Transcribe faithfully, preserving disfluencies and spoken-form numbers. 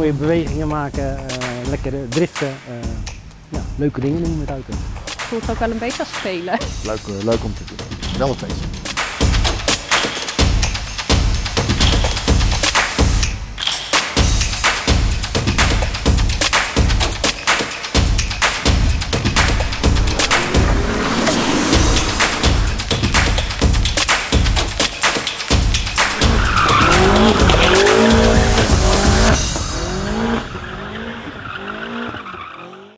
mooie bewegingen maken, uh, lekker driften. Uh, ja, leuke dingen doen met auto. Het voelt ook wel een beetje als spelen. Leuk, uh, leuk om te doen. Wel een feestje.